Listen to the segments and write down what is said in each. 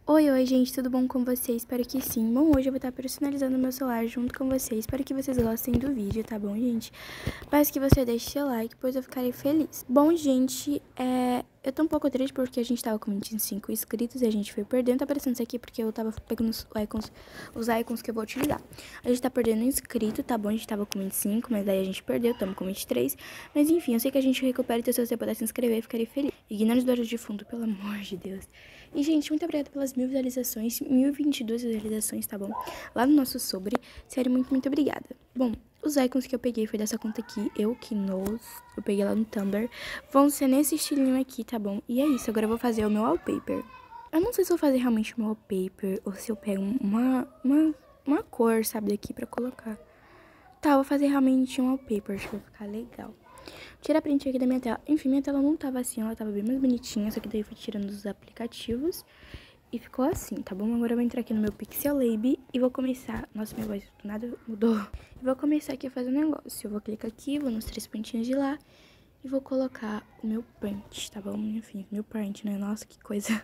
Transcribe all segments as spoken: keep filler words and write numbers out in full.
Oi, oi, gente, tudo bom com vocês? Espero que sim. Bom, hoje eu vou estar personalizando o meu celular junto com vocês. Espero que vocês gostem do vídeo, tá bom, gente? Peço que você deixe seu like, pois eu ficarei feliz. Bom, gente, é... eu tô um pouco triste porque a gente tava com vinte e cinco inscritos e a gente foi perdendo. Tá aparecendo isso aqui porque eu tava pegando os icons, os icons que eu vou utilizar. A gente tá perdendo inscrito, tá bom? A gente tava com vinte e cinco, mas daí a gente perdeu, tamo com vinte e três. Mas enfim, eu sei que a gente recupera, então se você puder se inscrever, eu ficarei feliz. Ignore os barulhos de fundo, pelo amor de Deus. E, gente, muito obrigada pelas mil visualizações, mil e vinte e duas visualizações, tá bom? Lá no nosso sobre, sério, muito, muito obrigada. Bom, os icons que eu peguei foi dessa conta aqui, eu que knows, eu peguei lá no Tumblr, vão ser nesse estilinho aqui, tá bom? E é isso, agora eu vou fazer o meu wallpaper. Eu não sei se eu vou fazer realmente o meu wallpaper, ou se eu pego uma, uma, uma cor, sabe, daqui pra colocar. Tá, eu vou fazer realmente um wallpaper, acho que vai ficar legal. Tira a print aqui da minha tela. Enfim, minha tela não tava assim, ela tava bem mais bonitinha, só que daí eu fui tirando os aplicativos e ficou assim, tá bom? Agora eu vou entrar aqui no meu Pixelab e vou começar... Nossa, minha voz do nada mudou. E vou começar aqui a fazer um negócio. Eu vou clicar aqui, vou nos três pontinhos de lá e vou colocar o meu print, tá bom? Enfim, meu print, né? Nossa, que coisa...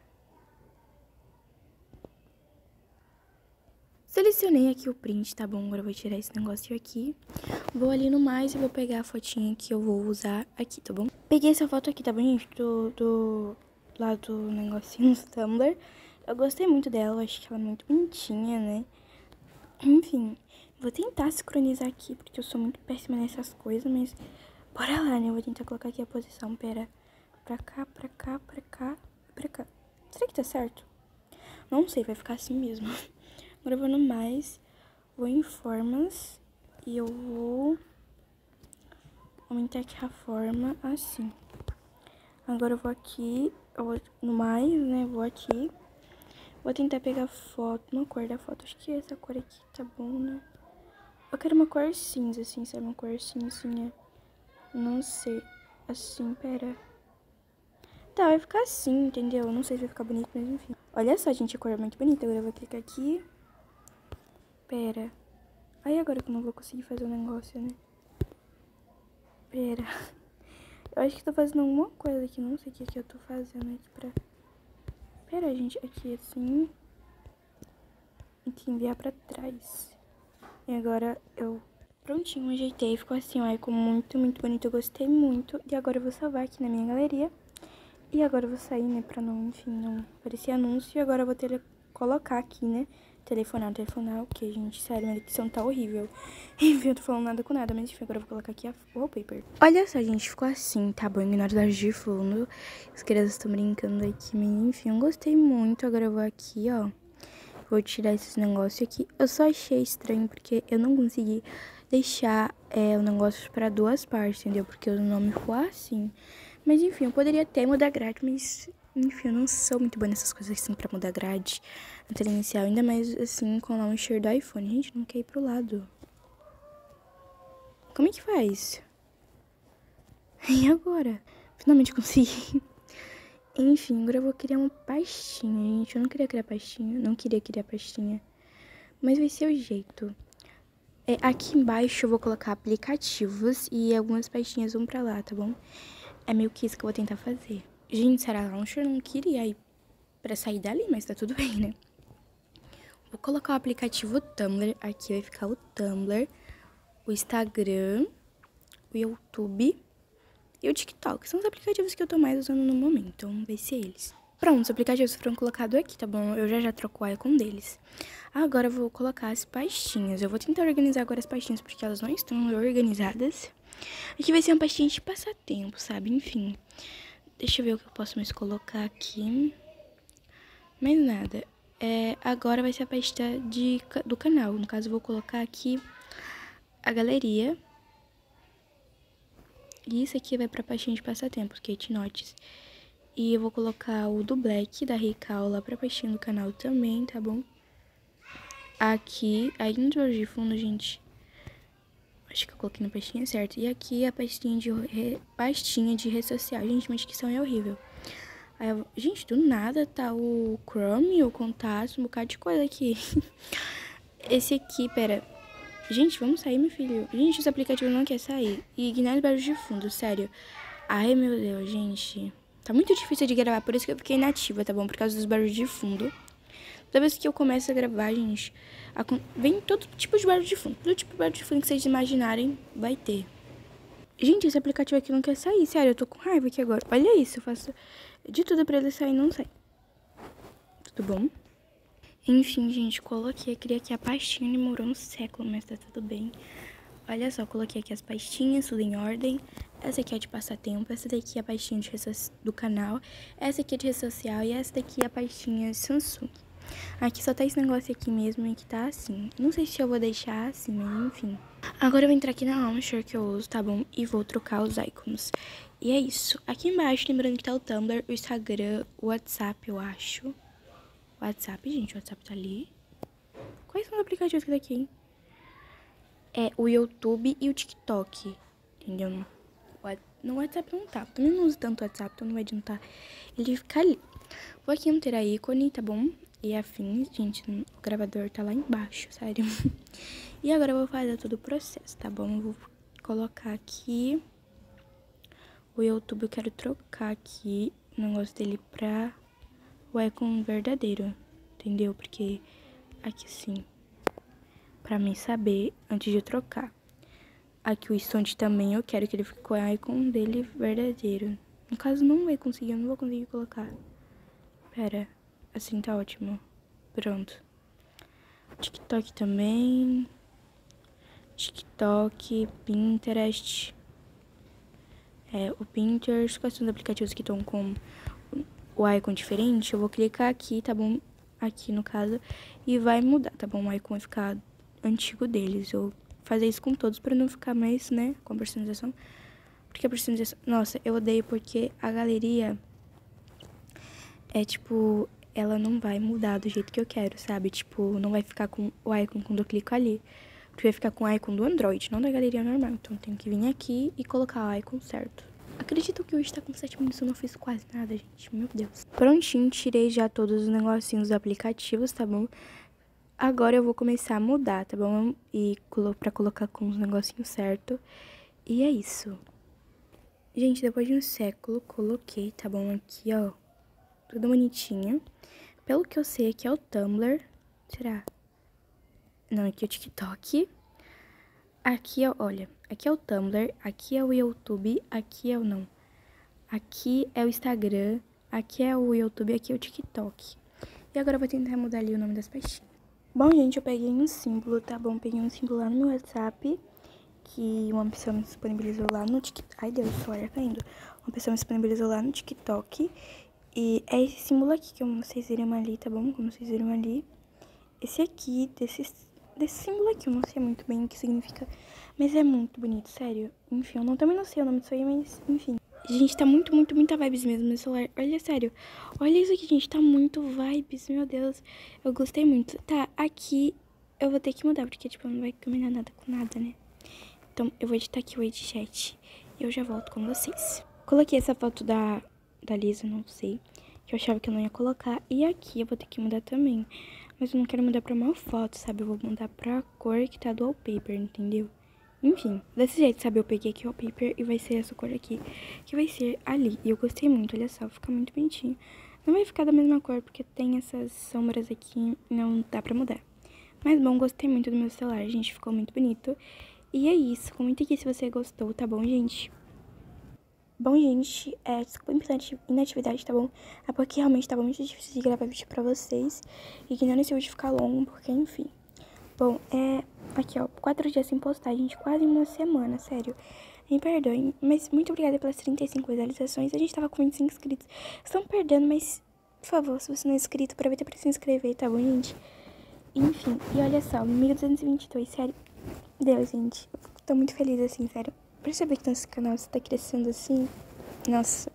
Selecionei aqui o print, tá bom? Agora eu vou tirar esse negócio aqui. Vou ali no mais e vou pegar a fotinha que eu vou usar aqui, tá bom? Peguei essa foto aqui, tá bom, gente? Do, do, lá do negocinho do Tumblr. Eu gostei muito dela, eu acho que ela é muito bonitinha, né? Enfim, vou tentar sincronizar aqui, porque eu sou muito péssima nessas coisas, mas... Bora lá, né? Eu vou tentar colocar aqui a posição, pera. Pra cá, pra cá, pra cá, pra cá. Será que tá certo? Não sei, vai ficar assim mesmo. Agora eu vou no mais, vou em formas e eu vou aumentar aqui a forma assim. Agora eu vou aqui, eu vou no mais, né, vou aqui. Vou tentar pegar foto, uma cor da foto, acho que essa cor aqui tá bom, né? Eu quero uma cor cinza, assim, sabe, uma cor cinzinha. Não sei, assim, pera. Tá, vai ficar assim, entendeu? Não sei se vai ficar bonito, mas enfim. Olha só, gente, a cor é muito bonita. Agora eu vou clicar aqui. Pera. Aí agora que eu não vou conseguir fazer o negócio, né? Pera. Eu acho que tô fazendo alguma coisa aqui. Não sei o que que eu tô fazendo aqui pra... Pera, gente. Aqui assim. E que enviar pra trás. E agora eu... Prontinho, ajeitei. Ficou assim, ó. Ficou muito, muito bonito. Eu gostei muito. E agora eu vou salvar aqui na minha galeria. E agora eu vou sair, né? Pra não, enfim, não aparecer anúncio. E agora eu vou ter que colocar aqui, né? Telefonar, telefonar, o que, gente? Sério, minha dicção tá horrível. Enfim, eu tô falando nada com nada, mas enfim, agora eu vou colocar aqui a wallpaper. Olha só, gente, ficou assim, tá bom? Ignora os dados de fundo. As crianças estão brincando aqui, mas enfim, eu gostei muito. Agora eu vou aqui, ó. Vou tirar esses negócios aqui. Eu só achei estranho porque eu não consegui deixar é, o negócio pra duas partes, entendeu? Porque o nome ficou assim. Mas enfim, eu poderia até mudar grade, mas... Enfim, eu não sou muito boa nessas coisas assim pra mudar grade na tela inicial. Ainda mais assim com o launcher do iPhone. Gente, não quer ir pro lado. Como é que faz? E agora? Finalmente consegui. Enfim, agora eu vou criar uma pastinha, gente. Eu não queria criar pastinha. Não queria criar pastinha. Mas vai ser o jeito. É, aqui embaixo eu vou colocar aplicativos e algumas pastinhas vão pra lá, tá bom? É meio que isso que eu vou tentar fazer. Gente, será launcher? Eu não queria ir pra sair dali, mas tá tudo bem, né? Vou colocar o aplicativo Tumblr. Aqui vai ficar o Tumblr, o Instagram, o YouTube e o TikTok. São os aplicativos que eu tô mais usando no momento, então vai ser eles. Pronto, os aplicativos foram colocados aqui, tá bom? Eu já já troco o icon deles. Agora eu vou colocar as pastinhas. Eu vou tentar organizar agora as pastinhas porque elas não estão organizadas. Aqui vai ser uma pastinha de passatempo, sabe? Enfim. Deixa eu ver o que eu posso mais colocar aqui. Mais nada. É, agora vai ser a pasta de, do canal. No caso, eu vou colocar aqui a galeria. E isso aqui vai pra pastinha de passatempo, Kate Notes. E eu vou colocar o do Black, da Rical, lá pra pastinha do canal também, tá bom? Aqui, aí no de fundo, gente... Acho que eu coloquei na pastinha certa. E aqui a pastinha de, re, pastinha de rede social. Gente, minha dicção é horrível. Aí eu, gente, do nada tá o Chrome, o contato, um bocado de coisa aqui. Esse aqui, pera. Gente, vamos sair, meu filho. Gente, esse aplicativo não quer sair. E ignora os barulhos de fundo, sério. Ai, meu Deus, gente. Tá muito difícil de gravar, por isso que eu fiquei inativa, tá bom? Por causa dos barulhos de fundo. Toda vez que eu começo a gravar, gente, a, vem todo tipo de barulho de fundo. Todo tipo de barulho de fundo que vocês imaginarem, vai ter. Gente, esse aplicativo aqui não quer sair, sério, eu tô com raiva aqui agora. Olha isso, eu faço de tudo pra ele sair e não sai. Tudo bom? Enfim, gente, coloquei, eu queria aqui a pastinha, demorou um século, mas tá tudo bem. Olha só, coloquei aqui as pastinhas, tudo em ordem. Essa aqui é de passatempo, essa daqui é a pastinha de do canal, essa aqui é de rede social e essa daqui é a pastinha Samsung. Aqui só tá esse negócio aqui mesmo e que tá assim. Não sei se eu vou deixar assim, mas enfim. Agora eu vou entrar aqui na Launcher que eu uso, tá bom? E vou trocar os icons. E é isso. Aqui embaixo, lembrando que tá o Tumblr, o Instagram, o WhatsApp, eu acho. WhatsApp, gente, o WhatsApp tá ali. Quais são os aplicativos que tá aqui, hein? É o YouTube e o TikTok, entendeu? No WhatsApp não tá. Também não uso tanto o WhatsApp, então não vai adiantar ele ficar ali. Vou aqui não ter a ícone, tá bom? E afins, gente, o gravador tá lá embaixo, sério. E agora eu vou fazer todo o processo, tá bom? Eu vou colocar aqui o YouTube, eu quero trocar aqui o negócio dele pra o icon verdadeiro, entendeu? Porque aqui sim, pra mim saber antes de eu trocar. Aqui o Stunt também, eu quero que ele fique com o icon dele verdadeiro. No caso, não vai conseguir, eu não vou conseguir colocar. Pera, assim tá ótimo. Pronto. TikTok também. TikTok, Pinterest. É, o Pinterest, quais são os aplicativos que estão com o icon diferente? Eu vou clicar aqui, tá bom? Aqui no caso, e vai mudar, tá bom? O icon vai ficar antigo deles. Eu fazer isso com todos pra não ficar mais, né, com a personalização. Porque a personalização... Nossa, eu odeio porque a galeria é, tipo, ela não vai mudar do jeito que eu quero, sabe? Tipo, não vai ficar com o icon quando eu clico ali. Porque vai ficar com o icon do Android, não da galeria normal. Então, eu tenho que vir aqui e colocar o icon certo. Acredito que hoje tá com sete minutos, eu não fiz quase nada, gente. Meu Deus. Prontinho, tirei já todos os negocinhos dos aplicativos, tá bom? Agora eu vou começar a mudar, tá bom? E pra colocar com os negocinhos certo. E é isso. Gente, depois de um século, coloquei, tá bom? Aqui, ó. Tudo bonitinho. Pelo que eu sei, aqui é o Tumblr. Será? Não, aqui é o TikTok. Aqui é, olha, aqui é o Tumblr. Aqui é o YouTube. Aqui é o não. Aqui é o Instagram. Aqui é o YouTube. Aqui é o TikTok. E agora eu vou tentar mudar ali o nome das pastinhas. Bom, gente, eu peguei um símbolo, tá bom? Peguei um símbolo lá no meu WhatsApp, que uma pessoa me disponibilizou lá no TikTok. Ai, Deus, o celular caindo. Uma pessoa me disponibilizou lá no TikTok. E é esse símbolo aqui, que vocês viram ali, tá bom? Como vocês viram ali. Esse aqui, desse, desse símbolo aqui, eu não sei muito bem o que significa, mas é muito bonito, sério. Enfim, eu não, também não sei o nome disso aí, mas enfim. Gente, tá muito, muito, muita vibes mesmo no celular. Olha, sério. Olha isso aqui, gente. Tá muito vibes, meu Deus. Eu gostei muito. Tá, aqui eu vou ter que mudar, porque, tipo, não vai combinar nada com nada, né? Então, eu vou editar aqui o Edit Chat e eu já volto com vocês. Coloquei essa foto da, da Lisa, não sei, que eu achava que eu não ia colocar. E aqui eu vou ter que mudar também. Mas eu não quero mudar pra uma foto, sabe? Eu vou mudar pra cor que tá do wallpaper, entendeu? Enfim, desse jeito, sabe? Eu peguei aqui o wallpaper e vai ser essa cor aqui, que vai ser ali. E eu gostei muito, olha só, fica muito bonitinho. Não vai ficar da mesma cor, porque tem essas sombras aqui, não dá pra mudar. Mas bom, gostei muito do meu celular, gente, ficou muito bonito. E é isso, comenta aqui se você gostou, tá bom, gente? Bom, gente, é, desculpa a inatividade, tá bom? É porque realmente tava muito difícil de gravar vídeo pra vocês. E que não esse vídeo ficar longo, porque, enfim... Bom, é... Aqui, ó, quatro dias sem postar, gente, quase uma semana, sério. Me perdoem, mas muito obrigada pelas trinta e cinco visualizações. A gente tava com vinte e cinco inscritos. Estão perdendo, mas, por favor, se você não é inscrito, aproveita pra se inscrever, tá bom, gente? Enfim, e olha só, mil duzentos e vinte e dois, sério. Deus, gente, eu tô muito feliz, assim, sério. Perceber que nesse canal você tá crescendo assim, nossa.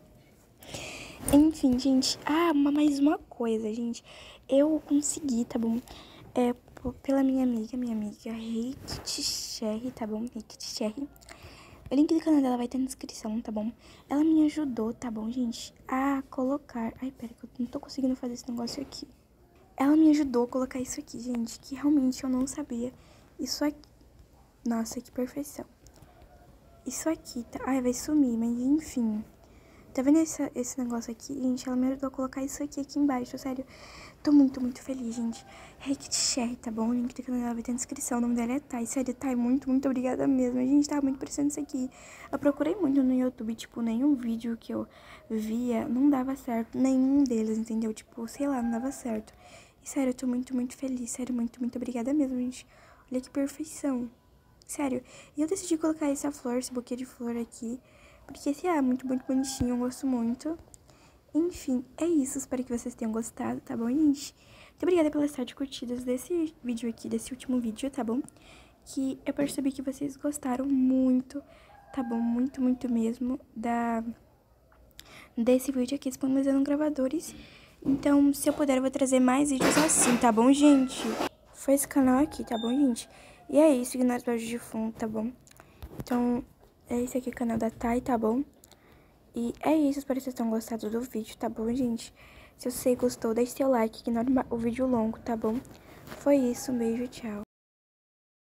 Enfim, gente, ah, uma, mais uma coisa, gente. Eu consegui, tá bom? É... Pela minha amiga, minha amiga Reikit Cherry, tá bom? Reikit Cherry. O link do canal dela vai ter na descrição, tá bom? Ela me ajudou, tá bom, gente? A colocar... Ai, pera que eu não tô conseguindo fazer esse negócio aqui. Ela me ajudou a colocar isso aqui, gente, que realmente eu não sabia. Isso aqui... Nossa, que perfeição. Isso aqui, tá? Ai, vai sumir, mas enfim. Tá vendo esse, esse negócio aqui? Gente, ela me ajudou a colocar isso aqui, aqui embaixo, sério. Tô muito, muito feliz, gente. Reiki Cher, tá bom? O link do canal vai ter na descrição. O nome dela é Thay. Sério, Thay, muito, muito obrigada mesmo. A gente tava muito precisando disso aqui. Eu procurei muito no YouTube, tipo, nenhum vídeo que eu via não dava certo. Nenhum deles, entendeu? Tipo, sei lá, não dava certo. E sério, eu tô muito, muito feliz. Sério, muito, muito obrigada mesmo, gente. Olha que perfeição. Sério. E eu decidi colocar essa flor, esse buquê de flor aqui. Porque esse é muito, muito bonitinho, eu gosto muito. Enfim, é isso. Espero que vocês tenham gostado, tá bom, gente? Muito obrigada pelas sete curtidas desse vídeo aqui, desse último vídeo, tá bom? Que eu percebi que vocês gostaram muito, tá bom? Muito, muito mesmo da... desse vídeo aqui, disponibilizando gravadores. Então, se eu puder, eu vou trazer mais vídeos assim, tá bom, gente? Foi esse canal aqui, tá bom, gente? E é isso, ignora os barulhos de fundo, tá bom? Então, é esse aqui o canal da Thay, tá bom? E é isso, espero que vocês tenham gostado do vídeo, tá bom, gente? Se você gostou, deixe seu like, ignore o vídeo longo, tá bom? Foi isso, um beijo, tchau.